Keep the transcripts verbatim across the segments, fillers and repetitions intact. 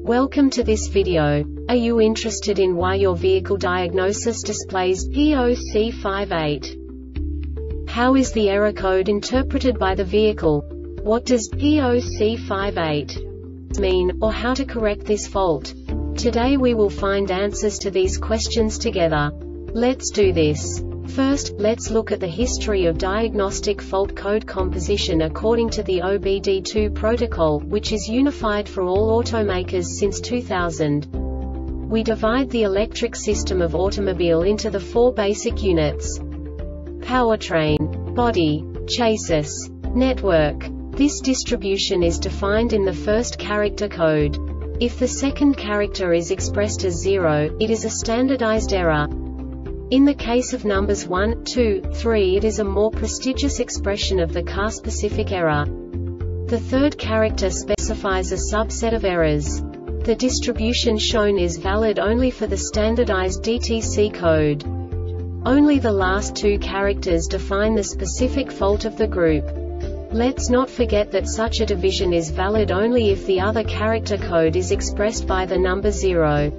Welcome to this video. Are you interested in why your vehicle diagnosis displays P zero C five eight? How is the error code interpreted by the vehicle? What does P zero C five eight mean, or how to correct this fault? Today we will find answers to these questions together. Let's do this. First, let's look at the history of diagnostic fault code composition according to the O B D two protocol, which is unified for all automakers since two thousand. We divide the electric system of automobile into the four basic units: powertrain, body, chassis, network. This distribution is defined in the first character code. If the second character is expressed as zero, it is a standardized error. In the case of numbers one, two, three, it is a more prestigious expression of the car-specific error. The third character specifies a subset of errors. The distribution shown is valid only for the standardized D T C code. Only the last two characters define the specific fault of the group. Let's not forget that such a division is valid only if the other character code is expressed by the number zero.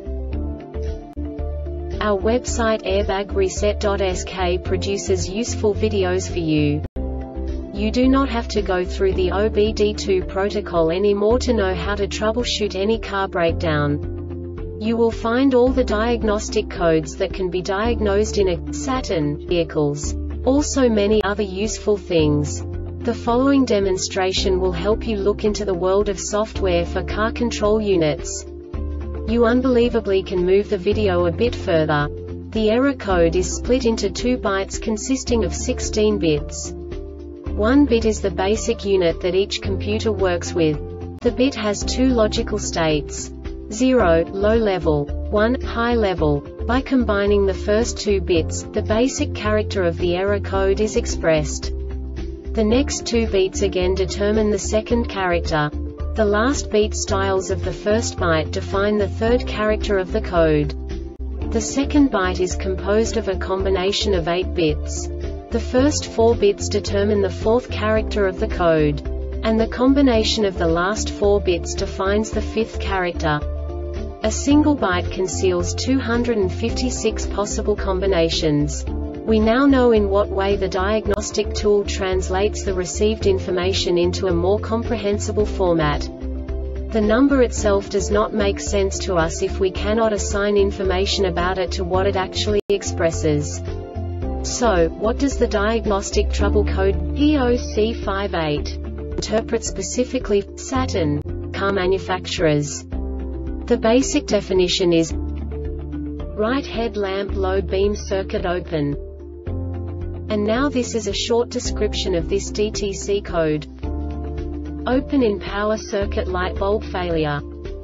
Our website airbag reset dot S K produces useful videos for you. You do not have to go through the O B D two protocol anymore to know how to troubleshoot any car breakdown. You will find all the diagnostic codes that can be diagnosed in a Saturn vehicles. Also many other useful things. The following demonstration will help you look into the world of software for car control units. You unbelievably can move the video a bit further. The error code is split into two bytes consisting of sixteen bits. One bit is the basic unit that each computer works with. The bit has two logical states: zero, low level, one, high level. By combining the first two bits, the basic character of the error code is expressed. The next two bits again determine the second character. The last beat styles of the first byte define the third character of the code. The second byte is composed of a combination of eight bits. The first four bits determine the fourth character of the code. And the combination of the last four bits defines the fifth character. A single byte conceals two hundred fifty-six possible combinations. We now know in what way the diagnostic tool translates the received information into a more comprehensible format. The number itself does not make sense to us if we cannot assign information about it to what it actually expresses. So, what does the diagnostic trouble code P zero C five eight interpret specifically for Saturn car manufacturers? The basic definition is: right headlamp low beam circuit open. And now this is a short description of this D T C code. Open in power circuit light bulb failure.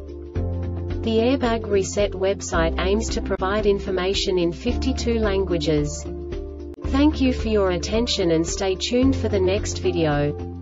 The Airbag Reset website aims to provide information in fifty-two languages. Thank you for your attention and stay tuned for the next video.